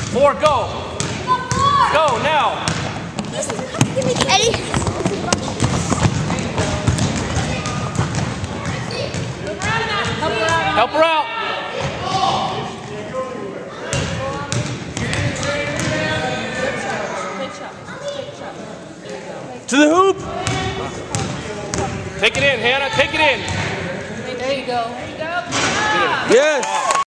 4, go. Go now. Eddie. Help her out. To the hoop. Take it in, Hannah. Take it in. There you go. Yes.